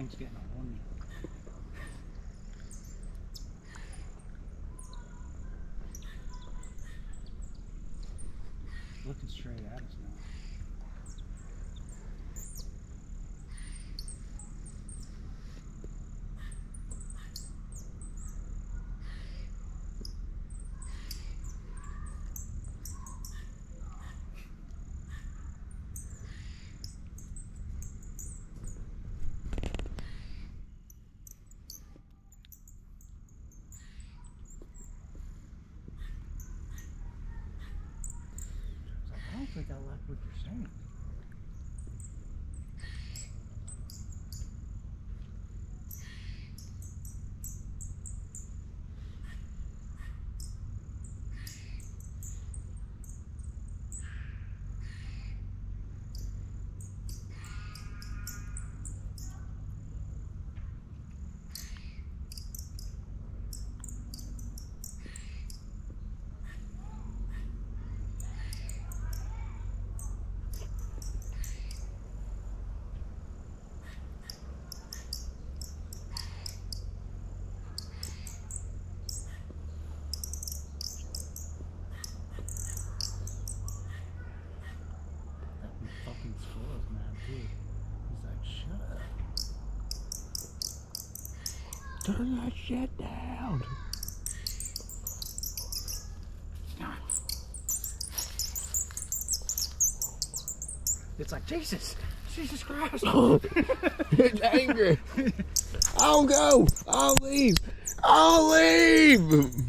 thing's getting on me. Looking straight at us now. I don't think I like what you're saying. Fucking squirrel's mad too. He's like, shut up. Turn that shit down. It's like, Jesus Christ. It's angry. I'll go. I'll leave.